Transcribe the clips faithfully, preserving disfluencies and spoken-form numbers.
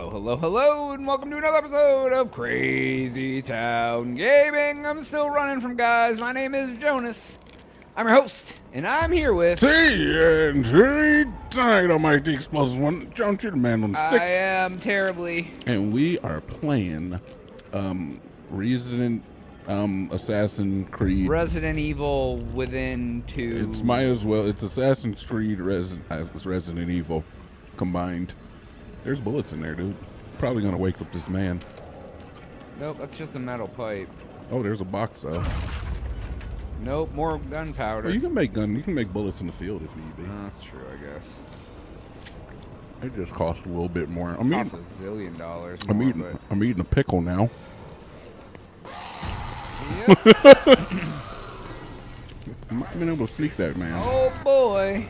Hello, hello, hello, and welcome to another episode of Crazy Town Gaming. I'm still running from guys. My name is Jonas. I'm your host, and I'm here with T N T Dinomight, the explosive one. John, you're the man on the sticks. I am terribly. And we are playing um, Resident um, Assassin's Creed. Resident Evil within two. It's might as well. It's Assassin's Creed Resident, uh, Resident Evil combined. There's bullets in there, dude. Probably gonna wake up this man. Nope, that's just a metal pipe. Oh, there's a box though. Nope, more gunpowder. Well, you can make gun. You can make bullets in the field if need be. Oh, that's true, I guess. It just costs a little bit more. I'm It costs eating, a zillion dollars. I'm More, eating. but... I'm eating a pickle now. Yep. I might have been able to sneak that, man. Oh boy.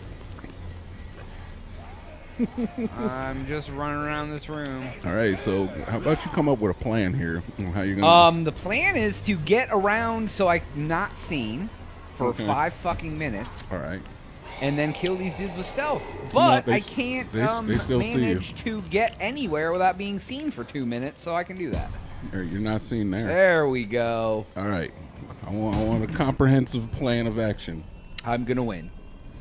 I'm just running around this room. All right, so how about you come up with a plan here? How you gonna? Um, the plan is to get around so I'm not seen for Okay. five fucking minutes, All right. and then kill these dudes with stealth. But they I s- can't they- um, they still see you. manage to get anywhere without being seen for two minutes, so I can do that. You're not seen there. There we go. All right. I want. I want a comprehensive plan of action. I'm gonna win.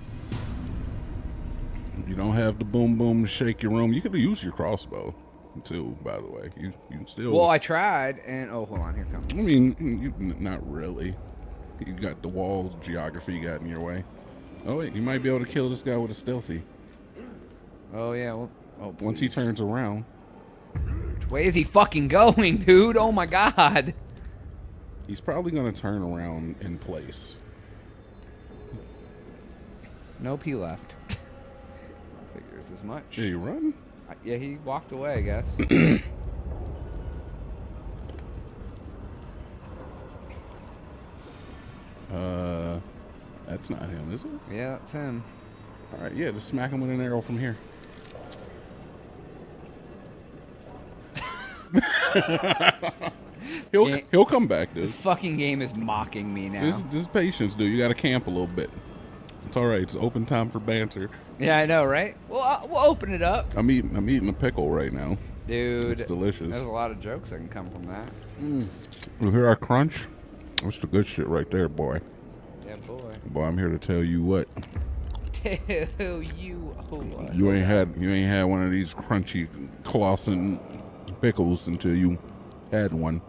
You don't have the boom boom to shake your room. You could use your crossbow, too. By the way, you you can still. Well, I tried, and oh, hold on, here comes. I mean, you, not really. You got the walls, geography you got in your way. Oh wait, you might be able to kill this guy with a stealthy. Oh yeah. Well, oh, Once he please. turns around. Which way is he fucking going, dude? Oh my god. He's probably gonna turn around in place. Nope, he left. Figures as much. Did he run? Uh, Yeah, he walked away, I guess. Uh, that's not him, is it? Yeah, that's him. All right, yeah, just smack him with an arrow from here. he'll Game- he'll come back, dude. This fucking game is mocking me now. This this patience, dude. You got to camp a little bit. It's all right. It's open time for banter. Yeah, I know, right? Well, uh, we'll open it up. I'm eating I'm eating a pickle right now. Dude, It's delicious. there's a lot of jokes that can come from that. You hear our crunch? That's the good shit right there, boy. Yeah, boy. Boy, I'm here to tell you what. Tell you what. You ain't had you ain't had one of these crunchy Clausen pickles until you had one.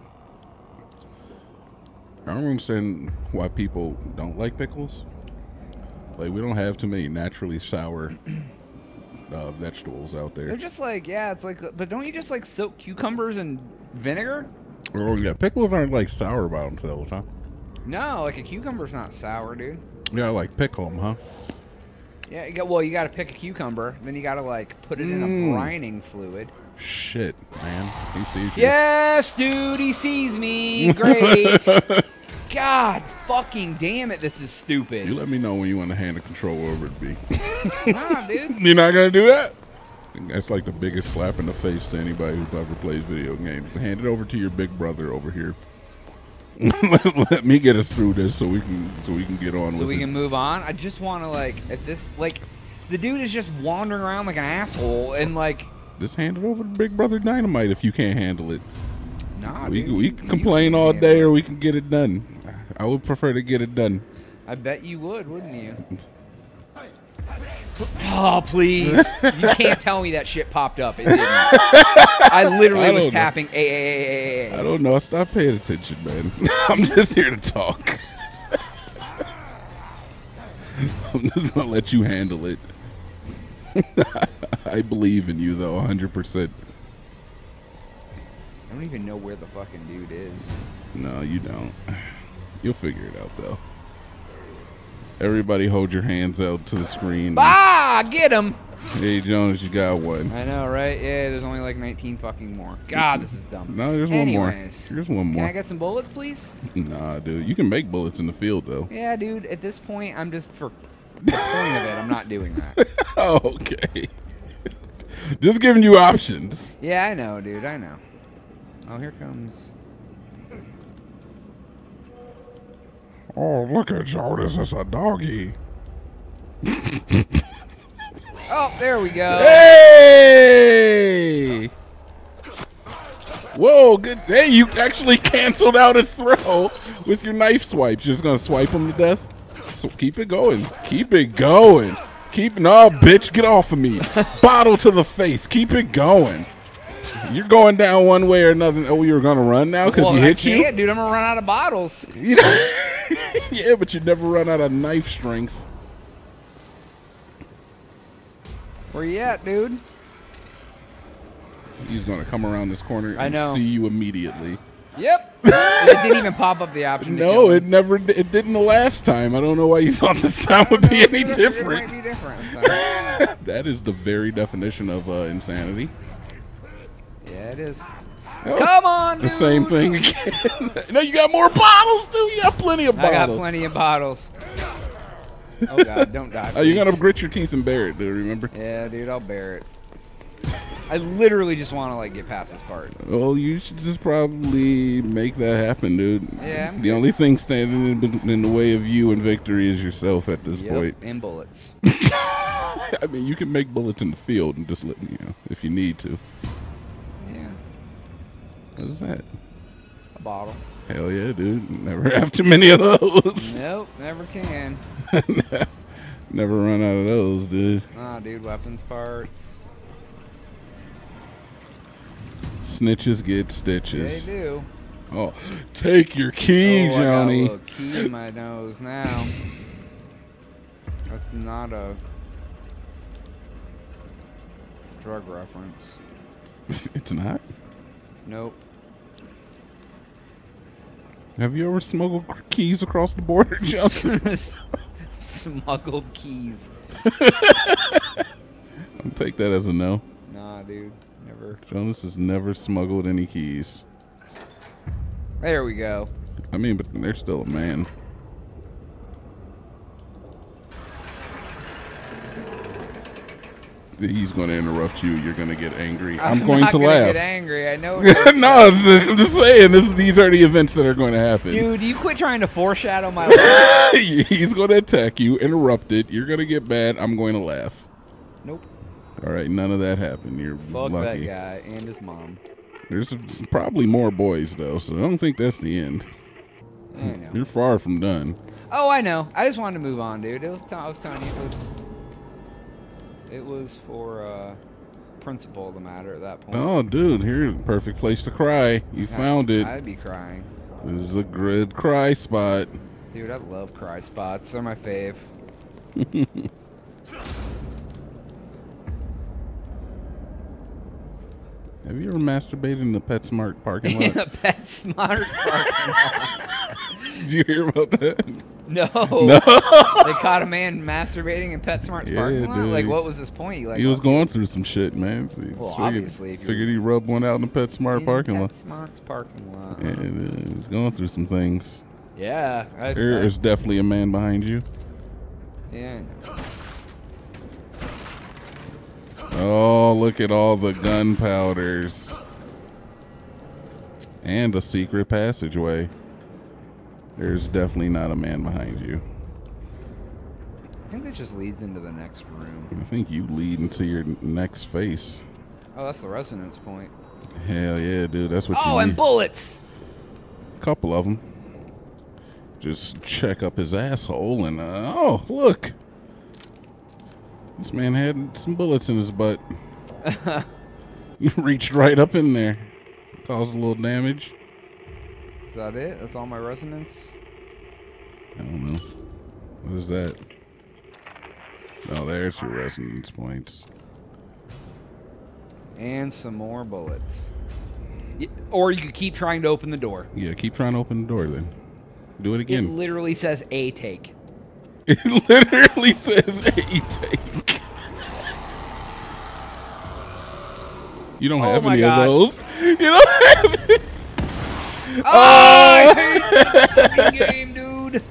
I don't understand why people don't like pickles. Like, we don't have too many naturally sour uh, vegetables out They're there. just like, yeah, it's like, but don't you just like soak cucumbers in vinegar? Oh yeah, pickles aren't like sour by themselves, huh? No, like a cucumber's not sour, dude. Yeah, like pickle them, huh? Yeah, you got, well, you got to pick a cucumber, then you got to like put it in a Mm. brining fluid. Shit, man. He sees you. Yes, dude, he sees me. Great. God fucking damn it, this is stupid. You let me know when you want to hand the control over to me. Nah, dude. You're not gonna do that? That's like the biggest slap in the face to anybody who ever plays video games. Hand it over to your big brother over here. let, let me get us through this so we can so we can get on So with we it. can move on. I just want to like at this like the dude is just wandering around like an asshole and like Just hand it over to Big Brother Dynamite if you can't handle it. nah. we dude, we you- can you complain can all handle day it. or we can get it done. I would prefer to get it done. I bet you would, wouldn't you? Oh please! You can't tell me that shit popped up. It didn't. I literally I was don't know. tapping A A A A I A. don't know. Stop paying attention, man. I'm just here to talk. I'm just gonna let you handle it. I believe in you, though, one hundred percent. I don't even know where the fucking dude is. No, you don't. You'll figure it out, though. Everybody hold your hands out to the screen. Ah, get him! Hey, Jonas, you got one. I know, right? Yeah, there's only like nineteen fucking more. God, this is dumb. No, there's one more. Anyways, There's one Can more. I get some bullets, please? Nah, dude. You can make bullets in the field, though. Yeah, dude. At this point, I'm just for the point of it. I'm not doing that. Oh, okay. Just giving you options. Yeah, I know, dude. I know. Oh, here comes. Oh, look at Jonas. It's a doggy. Oh, there we go. Hey! Whoa, good. Hey, you actually canceled out a throw with your knife swipes. You're just going to swipe him to death? So keep it going. Keep it going. Keep no, bitch, get off of me. Bottle to the face. Keep it going. You're going down one way or another. Oh, you're gonna run now because well, he I hit can't, you? dude. I'm gonna run out of bottles. Yeah, but you never run out of knife strength. Where you at, dude? He's gonna come around this corner and I know. see you immediately. Yep. It didn't even pop up the option. To No, it never. It didn't the last time. I don't know why you thought this time would be any it, different. It might be different this time. That is the very definition of uh, insanity. Yeah, it is. Oh, Come on, dude. the same thing again. No, you got more bottles, dude. You got plenty of bottles. I got plenty of bottles. Oh God, don't die. Oh, you're please. gonna grit your teeth and bear it, dude. Remember? Yeah, dude, I'll bear it. I literally just want to like get past this part. Well, you should just probably make that happen, dude. Yeah. I'm the good. only thing standing in, in the way of you and victory is yourself at this Yep, point. and bullets. I mean, you can make bullets in the field and just let you know if you need to. Yeah. What is that? A bottle. Hell yeah, dude. Never have too many of those. Nope, never can. Never run out of those, dude. Nah, dude, weapons parts. Snitches get stitches. They do. Oh, take your key, oh, I got a Johnny. little key in my nose now. That's not a drug reference. It's not? Nope. Have you ever smuggled keys across the border, Justin? Smuggled keys. I'll take that as a no. Nah, dude. Never. Jonas has never smuggled any keys. There we go. I mean, but they're still a man. He's going to interrupt you. You're going to get angry. I'm, I'm going not to gonna laugh. Get angry. I know. No, I'm just saying. This, these are the events that are going to happen. Dude, you quit trying to foreshadow my life. He's going to attack you, interrupt it. You're going to get mad. I'm going to laugh. Nope. All right, none of that happened. You're Fuck lucky. that guy and his mom. There's probably more boys though, so I don't think that's the end. I know. You're far from done. Oh, I know. I just wanted to move on, dude. It was. T I was telling you it was. It was for uh, principle of the matter at that point. Oh, dude, here's a perfect place to cry. You I, found it. I'd be crying. This is a good cry spot. Dude, I love cry spots. They're my fave. Have you ever masturbated in the PetSmart parking lot? In a PetSmart parking lot. Did you hear about that? No. No. They caught a man masturbating in PetSmart's Yeah, parking lot? dude. Like, what was his point? Like, He was what- going through some shit, man. So he Well, figured, obviously, if you're- figured he'd rub one out in the PetSmart in parking lot. PetSmart's parking lot. Yeah, he was going through some things. Yeah. I, There I, is definitely a man behind you. yeah, I know. Oh, look at all the gunpowders. And a secret passageway. There's definitely not a man behind you. I think this just leads into the next room. I think you lead into your next face. Oh, that's the resonance point. Hell yeah, dude. That's what Oh, you and need. bullets! A couple of them. Just check up his asshole and, uh, oh, look. This man had some bullets in his butt. You reached right up in there. Caused a little damage. Is that it? That's all my resonance? I don't know. What is that? Oh, there's your resonance points. And some more bullets. Y- Or you could keep trying to open the door. Yeah, keep trying to open the door then. Do it It again. literally says a take. It literally says a take. You don't Oh have my any God. of those. You don't have it. Oh, I hate this fucking game, dude.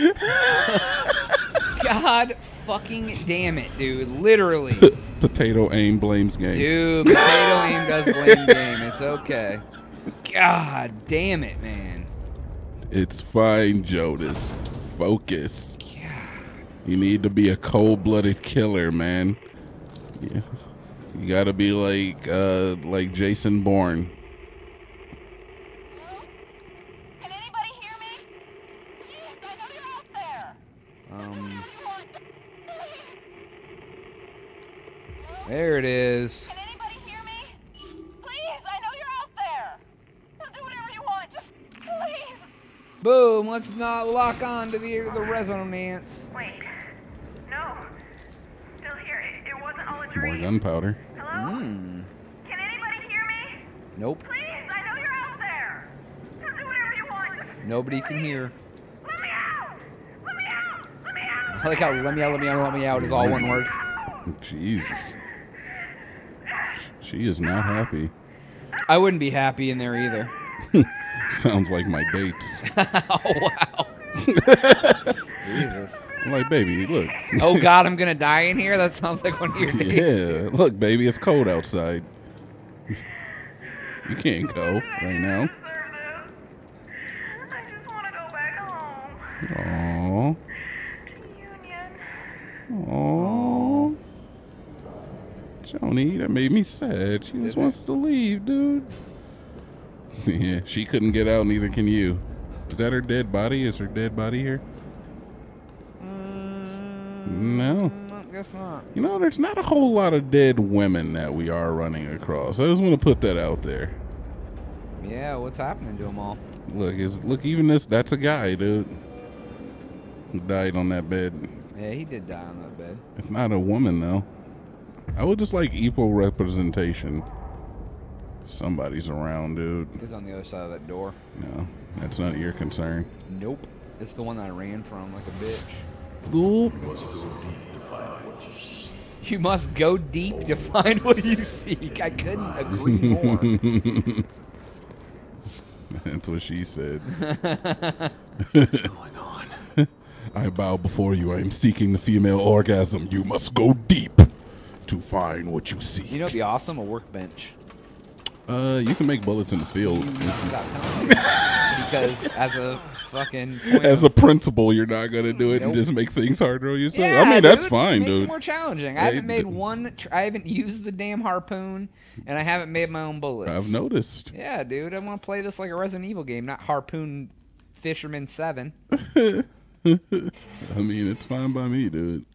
God fucking damn it, dude. Literally. Potato aim blames game. Dude, potato aim does blame game. It's okay. God damn it, man. It's fine, Jonas. Focus. God. You need to be a cold-blooded killer, man. Yeah. You gotta be like uh, like Jason Bourne. There it is. Can anybody hear me? Please, I know you're out there. I'll do whatever you want. Please. Boom. Let's not lock on to the the resonance. Wait. No. Still here. It, it wasn't all a More dream. gunpowder. Hello? Hmm. Can anybody hear me? Nope. Please, I know you're out there. I'll do whatever you want. Nobody can hear. Let me out. Let me out. Let me out. I like how let me out, let me out, let me out is all one word. Jesus. She is not happy. I wouldn't be happy in there either. Sounds like my dates. Oh, wow. Jesus. I'm like, baby, look. Oh, God, I'm going to die in here? That sounds like one of your dates. Yeah, look, baby, it's cold outside. You can't go right now. I just want to go back home. Aww. To Union. Aww. Joni, that made me sad. She just wants to leave, dude. Yeah, she couldn't get out, neither can you. Is that her dead body? Is her dead body here? Mm, No. I guess not. You know, there's not a whole lot of dead women that we are running across. I just want to put that out there. Yeah, what's happening to them all? Look, is look, even this, that's a guy, dude. Who died on that bed. Yeah, he did die on that bed. It's not a woman, though. I would just like equal representation. Somebody's around, dude. He's on the other side of that door. No, that's not your concern. Nope. It's the one that I ran from like a bitch. Oop. You must go deep to find what you seek. I couldn't agree more. That's what she said. What's going on? I bow before you. I am seeking the female orgasm. You must go deep to find what you seek. You know what'd be awesome? A workbench. Uh, you can make bullets in the field. Because as a fucking point As of, a principle, you're not gonna do it and Nope. just make things harder on yourself. yeah, I mean, that's dude, fine, it makes dude. it more challenging. I Yeah, haven't made d- one. Tr- I haven't used the damn harpoon, and I haven't made my own bullets. I've noticed. Yeah, dude, I want to play this like a Resident Evil game, not Harpoon Fisherman Seven. I mean, it's fine by me, dude.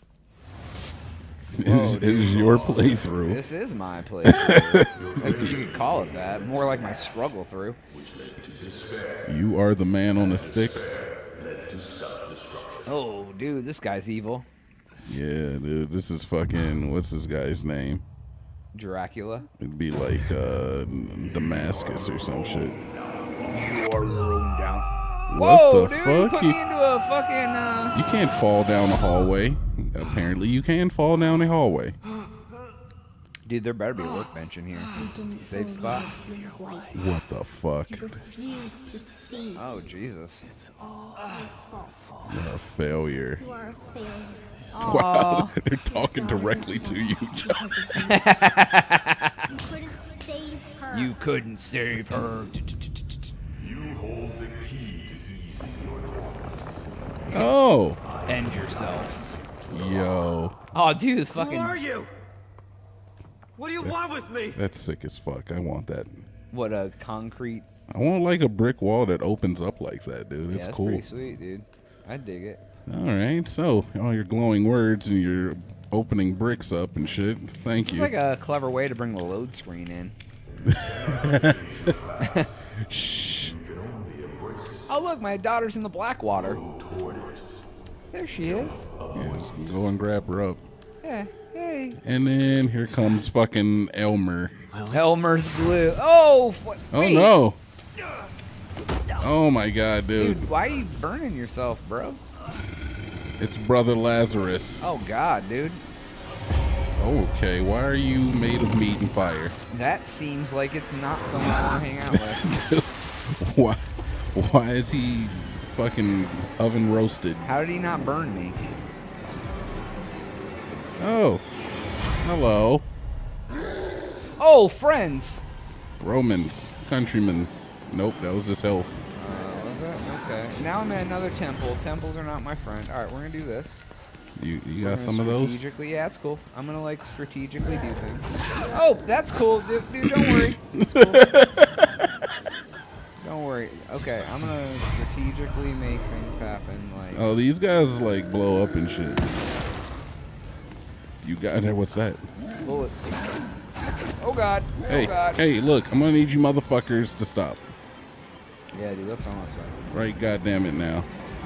It is, it is your playthrough. This is my playthrough. That's what you could call it. That more like my struggle through. You are the man on the sticks. Oh, dude, this guy's evil. Yeah, dude. This is fucking. What's this guy's name? Dracula. It'd be like uh, Damascus or some shit. You are thrown down. What Whoa, the dude, fuck? put You, me into a fucking. Uh... you can't fall down the hallway. Apparently, you can fall down the hallway. Dude, there better be a workbench in here. Safe spot. What the fuck? Refuse to see. Oh, Jesus. It's all your fault. You're a failure. You are a failure. Wow, they're talking directly to you, John. You couldn't save her. You couldn't save her. You hold the key to easy your door. Oh, End yourself. yo, Oh, dude, Who fucking. are you? What do you want with me? that's sick as fuck. I want that. What a concrete. I want like a brick wall that opens up like that, dude. Yeah, It's that's cool. pretty sweet, dude. I dig it. All right, so all your glowing words and your opening bricks up and shit. Thank It's you. like a clever way to bring the load screen in. Shh. Oh, look, my daughter's in the Blackwater. There she is. Yeah, just go and grab her up. Yeah. Hey. And then here comes fucking Elmer. Elmer's glue. Oh, f- Oh wait. no. Oh my god, dude. Dude, why are you burning yourself, bro? It's Brother Lazarus. Oh, God, dude. Okay, why are you made of meat and fire? That seems like it's not someone I want to hang out with. Why why is he fucking oven roasted? How did he not burn me? Oh. Hello. Oh, friends. Romans. Countrymen. Nope, that was his health. Uh, was it? Okay. Now I'm at another temple. Temples are not my friend. All right, we're going to do this. You you We're got gonna some of those? Strategically, yeah, it's cool. I'm going to, like, strategically do things. Oh, that's cool. Dude, dude don't worry. It's cool. Don't worry. Okay, I'm going to strategically make things happen. Like, Oh, these guys like blow up and shit. You got there. What's that? Bullets. Oh god. Hey, oh god. hey, look, I'm gonna need you motherfuckers to stop. Yeah, dude, that's what I'm saying. Right, goddamn it now.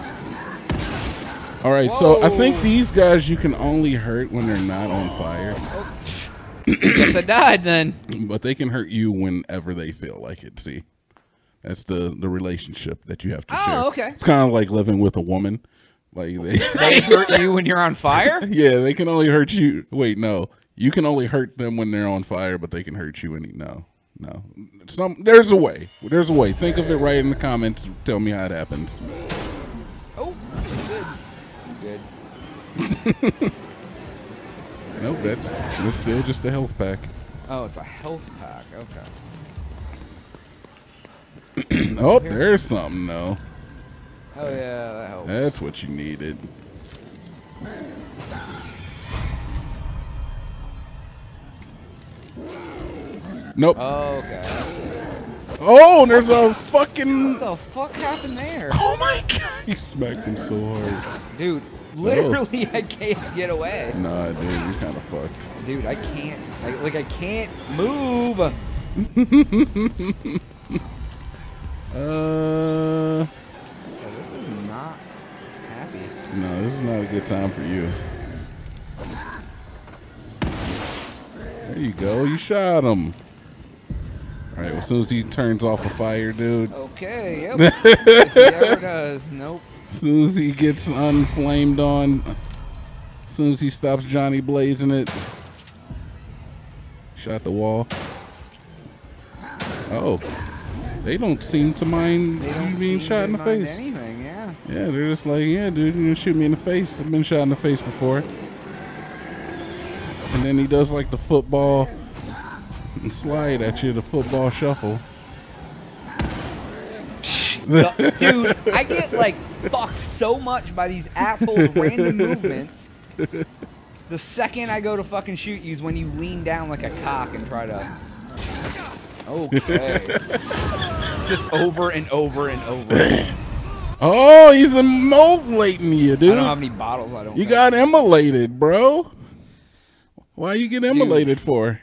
All right, so I think Whoa. these guys you can only hurt when they're not on fire. Oh. Guess I died then. But they can hurt you whenever they feel like it. See, that's the the relationship that you have to Oh, share. okay. It's kind of like living with a woman. Like they, They hurt you when you're on fire? yeah, they can only hurt you. Wait, no, you can only hurt them when they're on fire, but they can hurt you any. No, no. Some there's a way. There's a way. Think of it right in the comments. Tell me how it happens. Oh, good. Good. Nope, that's that's still just a health pack. Oh, it's a health pack. Okay. Oh, there's something though. Oh yeah, that helps. That's what you needed. Nope. Oh, okay. Oh, there's a fucking. What the fuck happened there? Oh my god! He smacked him so hard. Dude, literally I can't get away. Nah, dude, you're kind of fucked. Dude, I can't. I, like, I can't move. Uh. Oh, this is not happy. No, this is not a good time for you. There you go. You shot him. All right. Well, as soon as he turns off a fire, dude. Okay. Yep. If he ever does. Nope. As soon as he gets unflamed on. As soon as he stops Johnny blazing it. Shot the wall. Oh. They don't seem to mind They don't you being seem shot to in the mind face. anything, yeah. Yeah, they're just like, yeah, dude, you're gonna shoot me in the face. I've been shot in the face before. And then he does like the football and slide at you, the football shuffle. Dude, I get like fucked so much by these assholes' random movements. The second I go to fucking shoot you is when you lean down like a cock and try to. Okay. Just over and over and over. Oh, he's immolating you, dude. I don't have any bottles. I don't. You think. got immolated, bro. Why you get immolated for?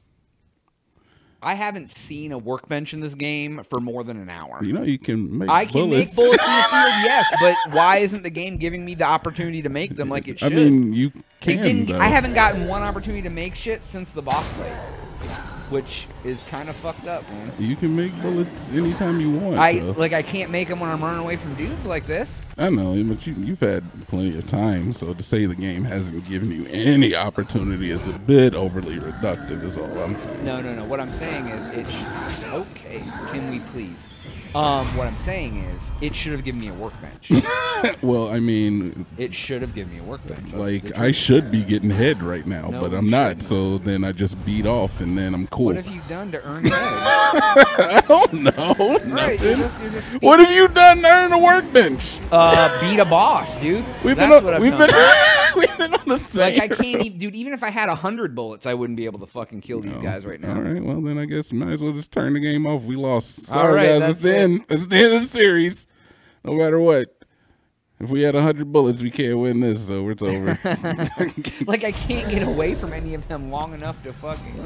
I haven't seen a workbench in this game for more than an hour. You know you can make I can bullets. make bullets in the field, yes, but why isn't the game giving me the opportunity to make them like it I should? mean, you They can. didn't, though. I haven't gotten one opportunity to make shit since the boss fight, which is kind of fucked up, man. You can make bullets anytime you want. I though. like I can't make them when I'm running away from dudes like this. I know, but you, you've had plenty of time, so to say the game hasn't given you any opportunity is a bit overly reductive, is all I'm saying. No, no, no. What I'm saying is it. Sh okay, can we please? Um, what I'm saying is it should have given me a workbench. Well, I mean, It should have given me a workbench. That's the like, truth. I should be getting head right now, No, but I'm you not, shouldn't. so then I just beat off, and then I'm cool. What have you done to earn head? I don't know. Right, you're Nothing. just, you're just What have you done to earn a workbench? uh, beat a boss, dude. We've That's been on, what I've we've done. been we've been on the same. Like I can't even, dude. Even if I had a hundred bullets, I wouldn't be able to fucking kill these No. guys right now. All right, well then I guess might as well just turn the game off. We lost. All Sorry right, guys, that's it's the end. It's the end of the series. No matter what. If we had a hundred bullets, we can't win this, so it's over. Like I can't get away from any of them long enough to fucking.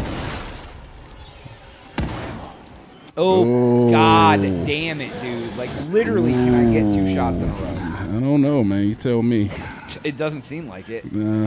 Oh, Oh. god damn it, dude! Like literally, can I get two shots in a row? I don't know, man. You tell me. It doesn't seem like it. Nah.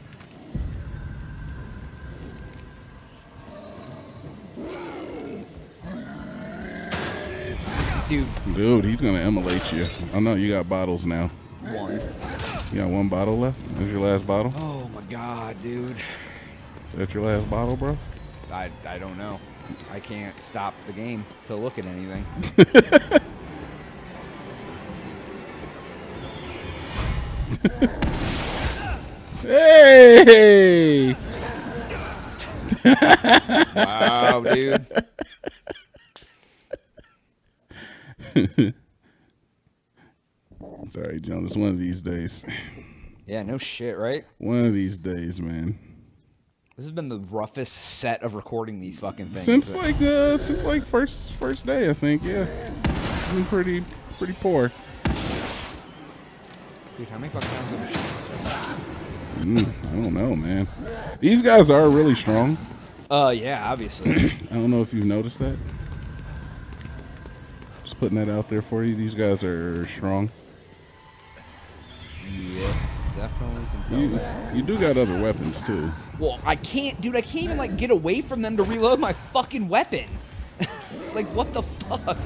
Dude, Dude, he's gonna immolate you. I know you got bottles now. one. You got one bottle left? That's your last bottle? Oh my god, dude. That's your last bottle, bro? I, I don't know. I can't stop the game to look at anything. Hey! Wow, dude. Sorry, Jonas. One of these days. Yeah, no shit, right? One of these days, man. This has been the roughest set of recording these fucking things. Since like uh, since like first first day, I think. Yeah, it's been pretty pretty poor. Dude, how many fucking times have we shot? Mm, I don't know, man. These guys are really strong. Uh, yeah, obviously. I don't know if you've noticed that. Just putting that out there for you. These guys are strong. Yeah, definitely can tell You, that. you do got other weapons too. Well, I can't, dude. I can't even like get away from them to reload my fucking weapon. Like, what the fuck?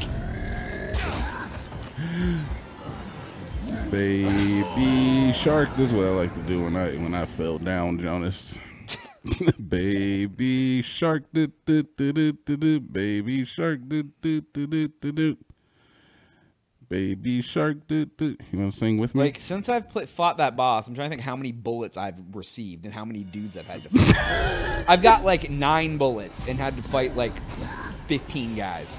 Baby shark. This is what I like to do when I when I fell down, Jonas. Baby shark. Do, do, do, do, do, do. Baby shark. Do, do, do, do, do, do. Baby shark. Do, do. You want to sing with me? Like, since I've pl fought that boss, I'm trying to think how many bullets I've received and how many dudes I've had to fight. I've got like nine bullets and had to fight like fifteen guys.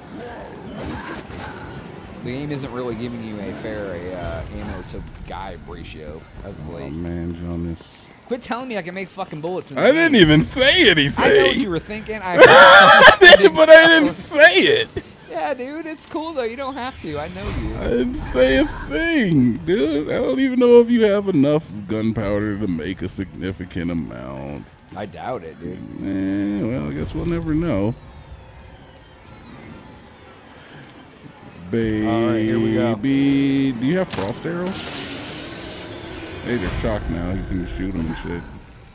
The game isn't really giving you a fair a, uh, ammo to guy ratio as of Oh late. man, Jonas. Quit telling me I can make fucking bullets in the I game. didn't even say anything. I know what you were thinking. I But I didn't say it. Yeah, dude, it's cool though. You don't have to. I know you. I didn't say a thing, dude. I don't even know if you have enough gunpowder to make a significant amount. I doubt it, dude. Eh, well, I guess we'll never know. Baby, All right, here we go. do you have frost arrows? Hey, they're shocked now. You can shoot them and shit.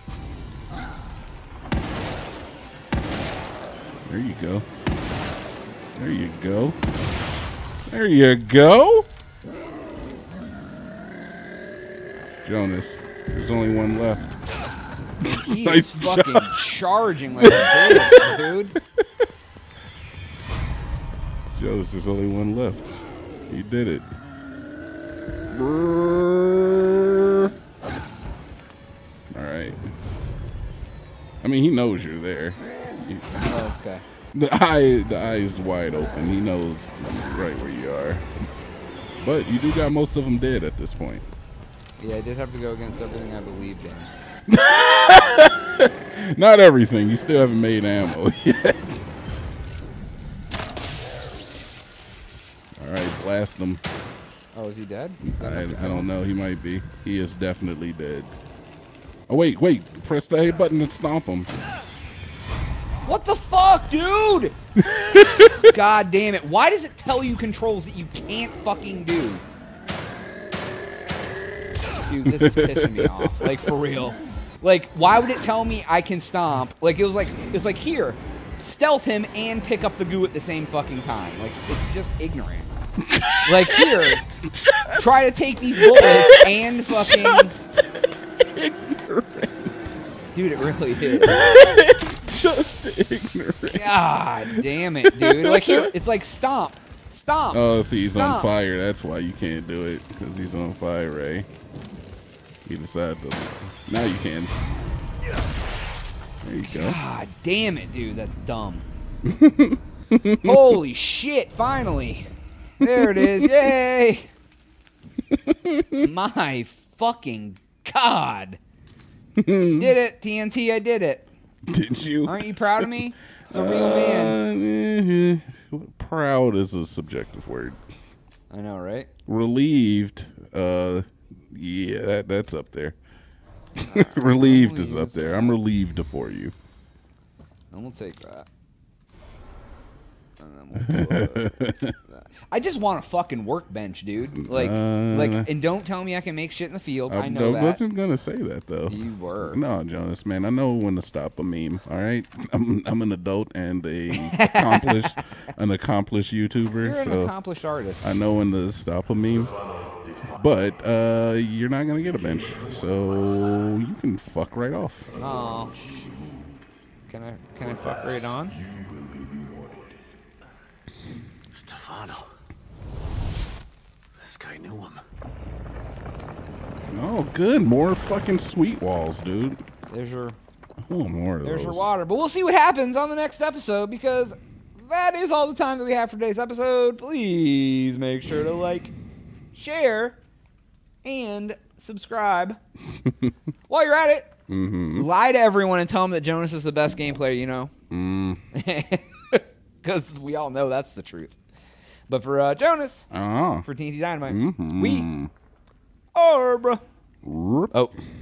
There you go. There you go. There you go. Jonas, there's only one left. He Nice is fucking charging like a bitch, dude. Jonas, there's only one left. You did it. All right. I mean, he knows you're there. You- Oh, okay. The eye, the eye is wide open. He knows right where you are. But you do got most of them dead at this point. Yeah, I did have to go against everything I believed in. Not everything. You still haven't made ammo yet. All right, blast him. Oh, is he dead? I, I don't know. He might be. He is definitely dead. Oh, wait, wait. Press the A button and stomp him. What the fuck, dude? God damn it. Why does it tell you controls that you can't fucking do? Dude, this is pissing me off. Like, for real. Like, why would it tell me I can stomp? Like, it was like, it was like, here, stealth him and pick up the goo at the same fucking time. Like, it's just ignorant. Like, here, try to take these bullets and fucking... Ignorant. Dude, it really is. Just ignorant. God damn it, dude. Like, here, it's like stomp. Stomp. Oh, see, he's Stomp. on fire. That's why you can't do it, because he's on fire, Ray. He decided to. Now you can. There you go. God damn it, dude. That's dumb. Holy shit, finally. There it is. Yay. My fucking God. Did it, T N T. I did it. Did you? Aren't you proud of me? It's a real man. Uh, proud is a subjective word. I know, right? Relieved, uh, yeah, that, that's up there. Relieved is up there. I'm relieved for you. And we'll take that. And then we'll put that. I just want a fucking workbench, dude. Like, Uh, like, and don't tell me I can make shit in the field. I, I, know I that. wasn't gonna say that though. You were. No, Jonas, man, I know when to stop a meme. All right, I'm I'm an adult and a accomplished an accomplished YouTuber, You're an so accomplished artist. I know when to stop a meme. But uh, you're not gonna get a bench, so you can fuck right off. Oh. Can I can I fuck right on? Stefano. This guy knew him. Oh, good, more fucking sweet walls, dude. There's your Oh, more of there's those. your water. But we'll see what happens on the next episode because that is all the time that we have for today's episode. Please make sure to like, share, and subscribe. While you're at it, Mm-hmm. lie to everyone and tell them that Jonas is the best game player you know. Mm. Because we all know that's the truth. But for uh, Jonas, Oh. for T N T Dynamite, Mm-hmm. we are, bro. Rip. Oh.